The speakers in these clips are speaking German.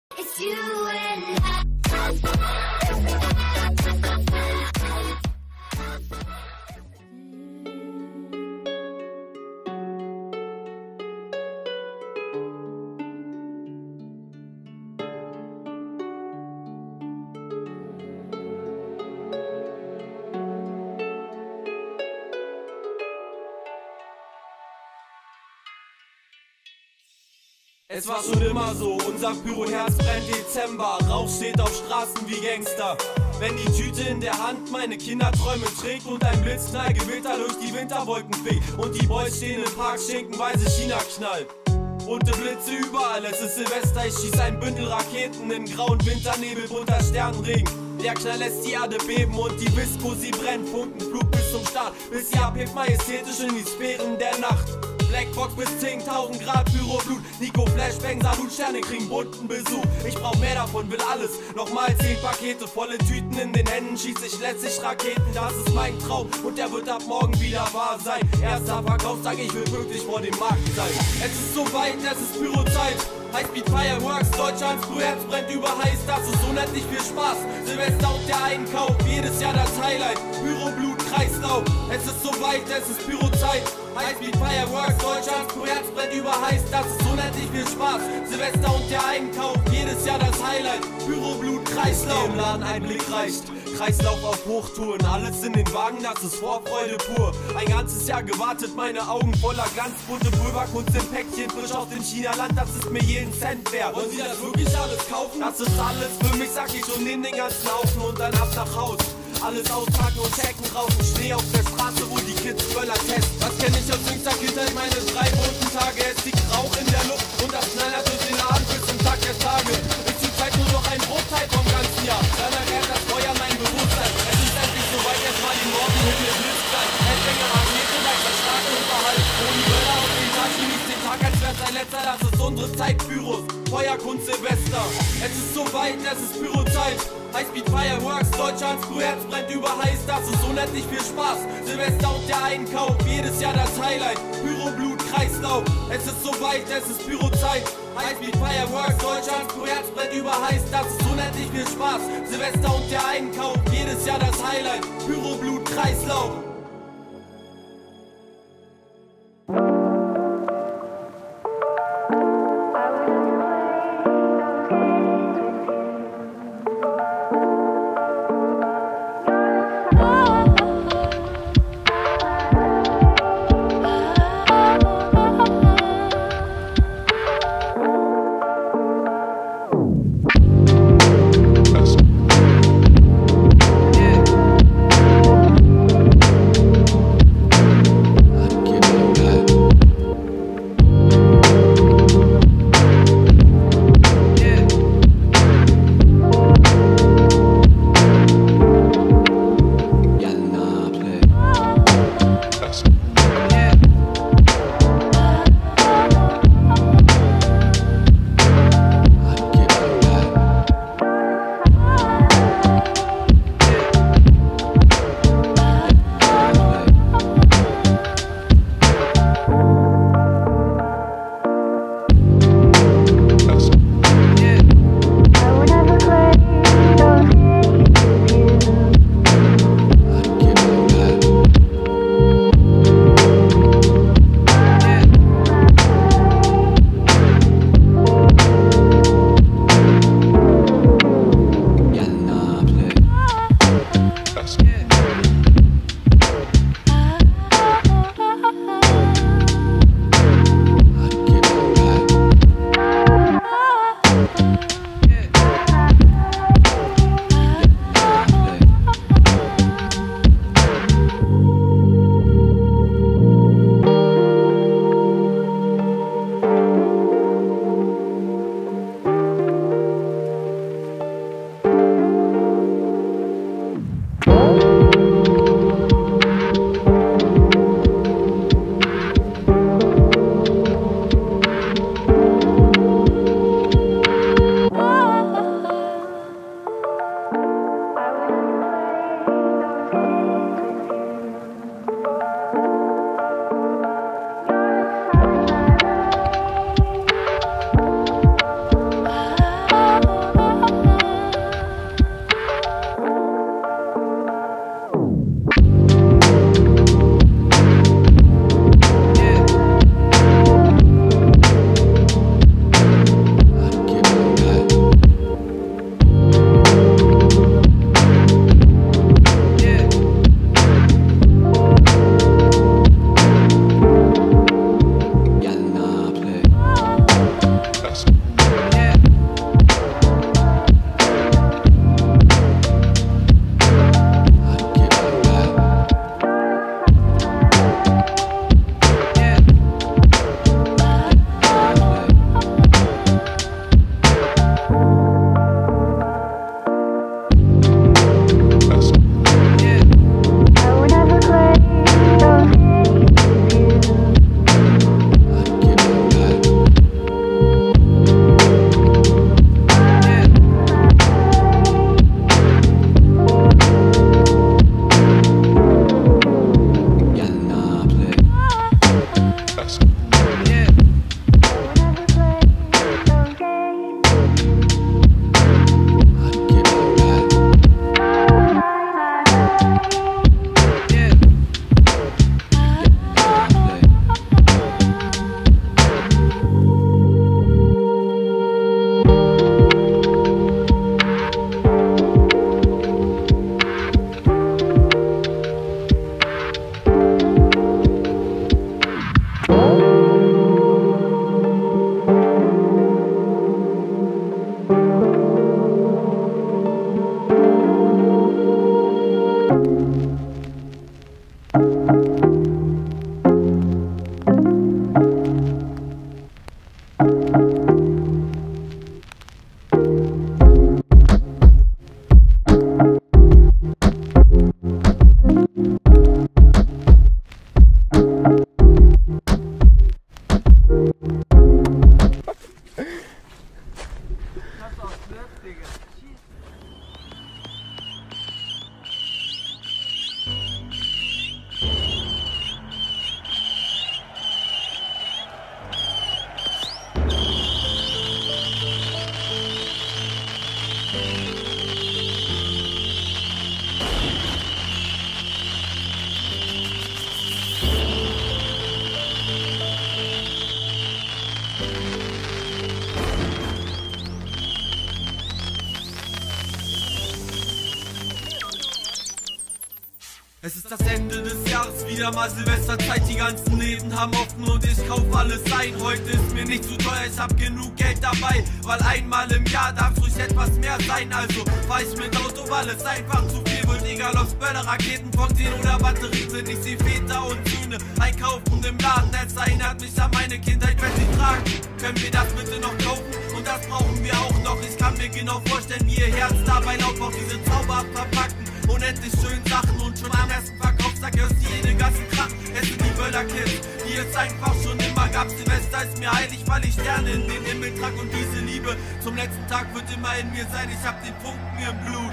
It's you and I. Es war schon immer so, unser Pyroherz brennt Dezember. Rauch steht auf Straßen wie Gangster. Wenn die Tüte in der Hand meine Kinderträume trägt und ein Blitzknallgewitter durch die Winterwolken fegt und die Boys stehen im Park, schinkenweise China knallt. Bunte Blitze überall, es ist Silvester, ich schieß ein Bündel Raketen in grauen Winternebel, bunter Sternenregen. Der Knall lässt die Erde beben und die Disco, sie brennt, Funkenflug bis zum Start, bis sie abhebt majestätisch in die Sphären der Nacht. Blackbox bis 10.000 Grad, Pyroblut, Nico Flashbang, Salut, Sterne kriegen bunten Besuch. Ich brauch mehr davon, will alles, nochmal 10 Pakete, volle Tüten in den Händen, schieß ich letztlich Raketen. Das ist mein Traum und der wird ab morgen wieder wahr sein. Erster Verkaufstag, ich will pünktlich vor dem Markt sein. Es ist soweit, es ist Pyrozeit. Highspeed Fireworks, Deutschlands Brüherz brennt überheiß, das ist unendlich viel Spaß. Silvester und der Einkauf, jedes Jahr das Highlight. Pyroblut, Kreislauf, es ist soweit, es ist Pyrozeit. Highspeed Fireworks, Deutschlands Brüherz brennt überheiß, das ist unendlich viel Spaß. Silvester und der Einkauf, jedes Jahr das Highlight. Pyroblut, Kreislauf, im Laden ein Blick reicht. Kreislauf auf Hochtouren, alles in den Wagen, das ist Vorfreude pur. Ein ganzes Jahr gewartet, meine Augen voller Glanz, bunte Pulverkunst im Päckchen, frisch aus dem China-Land, das ist mir jeden Cent wert. Wollen Sie das wirklich alles kaufen? Das ist alles für mich, sag ich, und nehm den ganzen Haufen und dann ab nach Haus. Alles auspacken und checken, rauchen Schnee auf der Straße, wo die Kids Böller testen. Was kenn ich aus jüngster Kindheit, meine 3 bunten Tage, es liegt Rauch in der Luft und das knallert durch den Abend bis zum Tag der Tage. Ist die Zeit nur noch ein Bruchteil vom ganzen Jahr, dann erklärt das Feuer mein Bewusstsein. Es ist endlich soweit, jetzt mal die Morgenhimmel blitzklein. Endlänge Rakete, leichter Schlag und Verhalt. Ohne Böller auf den Tag, genießt den Tag, als wär's ein letzter, das ist unsere Zeit, Pyros. Feuerkunst Silvester, es ist soweit, es ist Pyrozeit. Highspeed Fireworks, Deutschlands Brüherz brennt überheiß, das ist unendlich viel Spaß. Silvester und der Einkauf, jedes Jahr das Highlight. Pyroblut, Kreislauf, es ist soweit, es ist Pyrozeit. Highspeed Fireworks, Deutschlands Brüherz brennt überheiß, das ist unendlich viel Spaß. Silvester und der Einkauf, jedes Jahr das Highlight. Pyroblut, Kreislauf. Es ist das Ende des Jahres, wieder mal Silvesterzeit. Die ganzen Läden haben offen und ich kauf alles ein. Heute ist mir nicht zu teuer, ich hab genug Geld dabei, weil einmal im Jahr darf's ruhig etwas mehr sein. Also fahr ich mit Auto, weil es einfach zu viel wird. Egal ob's Böller, Raketen, Fontänen oder Batterien sind. Ich seh Väter und Söhne einkaufen im Laden. Es erinnert mich an meine Kindheit, wenn sie tragen. Können wir das bitte noch kaufen? Und das brauchen wir auch noch. Ich kann mir genau vorstellen, wie ihr Herz dabei laut auf diese zauberhaft verpackten unendlich schönen Sachen. Und schon am ersten Verkaufstag hörst du jede Gasse krachen. Es sind die Böller-Kids, die es einfach schon immer gab. Silvester ist mir heilig, weil ich Sterne in den Himmel trag. Und diese Liebe zum letzten Tag wird immer in mir sein. Ich hab den Funken im Blut.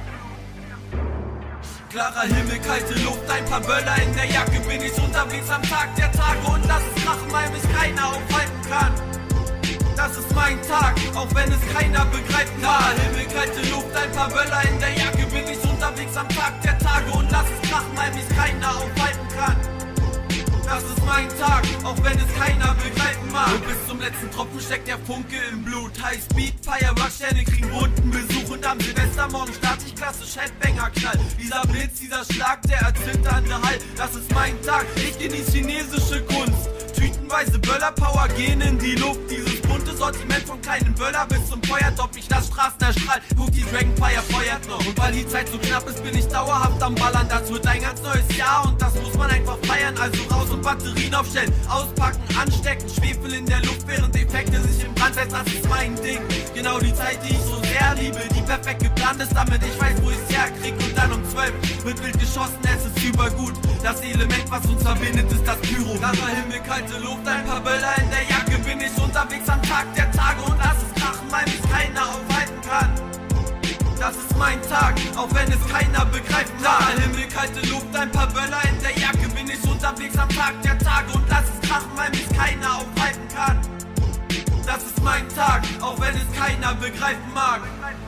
Klarer Himmel, kalte Luft, ein paar Böller in der Jacke. Bin ich unterwegs am Tag der Tage und lass es krachen, weil mich keiner aufhalten kann. Das ist mein Tag, auch wenn es keiner begreifen kann. Klarer Himmel, kalte Luft, ein paar Böller in der Jacke. Bin ich unterwegs am Tag der Tage und lass es krachen, weil mich keiner aufhalten kann. Das ist mein Tag, auch wenn es keiner begreifen mag. Und bis zum letzten Tropfen steckt der Funke im Blut. High Speed, Fireworks, Sterne kriegen bunten Besuch. Und am Silvestermorgen start ich klassisch Headbanger-Knall. Dieser Blitz, dieser Schlag, der erzitternde Hall. Das ist mein Tag, ich genieße chinesische Kunst. Tütenweise Böller-Power gehen in die Luft. Dieses bunte Sortiment von kleinen Böller bis zum Feuertopf. Ich lass Straßen erstrahlen, guck, die Dragonfire feuert noch. Und weil die Zeit so knapp ist, bin ich dauerhaft am Ballern. Das wird ein ganz neues Jahr und das muss man einfach feiern. Also raus und Batterien aufstellen, auspacken, anstecken. Schwefel in der Luft, während Effekte sich im Brand setzen. Das ist mein Ding, genau die Zeit, die ich so sehr liebe. Die perfekt geplant ist, damit ich weiß, wo ich's herkrieg. Und dann um 12 wird wild geschossen, es ist übergut. Das Element, was uns verbindet, ist das Pyro. Klarer Himmel, kalte Luft, ein paar Böller in der Jacke. Bin ich unterwegs am Tag der Tage und lass es krachen, weil mich keiner aufhalten kann. Das ist mein Tag, auch wenn es keiner begreifen mag. Klarer Himmel, kalte Luft, ein paar Böller in der Jacke. Bin ich unterwegs am Tag der Tage und lass es krachen, weil mich keiner aufhalten kann. Das ist mein Tag, auch wenn es keiner begreifen mag.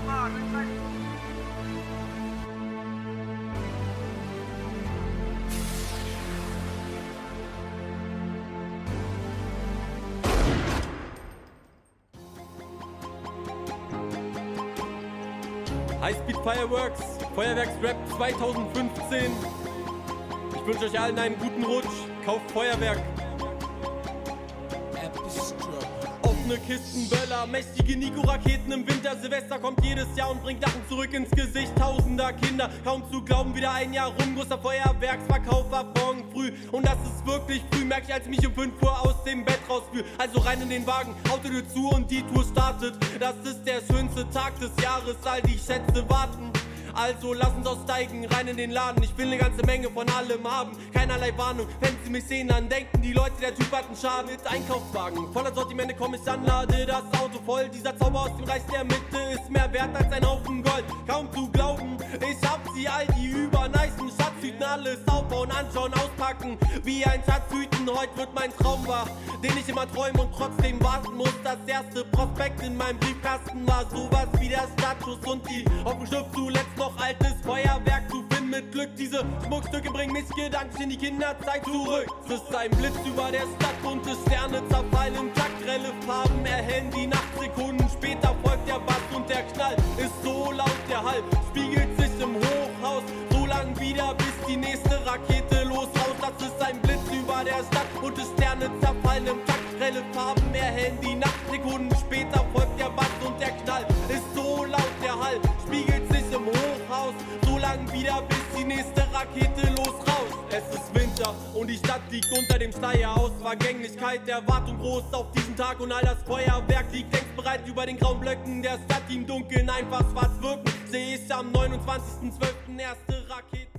Highspeed Fireworks, Feuerwerksrap 2015. Ich wünsche euch allen einen guten Rutsch. Kauft Feuerwerk. Offene Kisten, Böller, mächtige Nico-Raketen im Winter. Silvester kommt jedes Jahr und bringt Lachen zurück ins Gesicht tausender Kinder. Kaum zu glauben, wieder ein Jahr rum. Großer Feuerwerksverkauf ab morgen früh. Und das ist wirklich früh, merke ich, als ich mich um 5 Uhr aus dem Bett rausführe. Also rein in den Wagen, Autotür zu und die Tour startet. Das ist der schönste Tag des Jahres, all die Schätze warten. Also lass uns aussteigen, rein in den Laden. Ich will eine ganze Menge von allem haben, keinerlei Warnung. Wenn sie mich sehen, dann denken die Leute, der Typ hat einen Schaden. Mit Einkaufswagen, voller Sortimente komm ich an, lade das Auto voll. Dieser Zauber aus dem Reich der Mitte ist mehr wert als ein Haufen Gold. Kaum zu glauben, ich hab sie all die übernicen Schatztüten. Alles aufbauen, anschauen, auspacken, wie ein Schatztüten. Heute wird mein Traum wahr, den ich immer träume und trotzdem warten muss. Das erste Prospekt in meinem Briefkasten war sowas wie der Startschuss und die Hoffnung zuletzt noch altes Feuerwerk zu finden. Mit Glück, diese Schmuckstücke bringen mich gedanklich in die Kinderzeit zurück. Es ist ein Blitz über der Stadt, bunte Sterne zerfallen im Takt, grelle Farben erhellen die Nacht. Sekunden später folgt der Bass und der Knall ist so laut, der Hall spiegelt sich im Hochhaus, so lang wieder, bis die nächste Rakete loshaut. Das ist ein Blitz über der Stadt, bunte Sterne zerfallen im Takt, grelle Farben erhellen die Nacht. Sekunden später folgt der Bass und der Knall ist so laut, der Hall spiegelt sich im Hochhaus, so lang wieder, bis die nächste Rakete los raus. Es ist Winter und die Stadt liegt unter dem Schleier aus Vergänglichkeit, Erwartung groß auf diesen Tag und all das Feuerwerk liegt längst bereit über den grauen Blöcken der Stadt, die im Dunkeln einfach schwarz wirken. Sehe ich am 29.12. erste Rakete.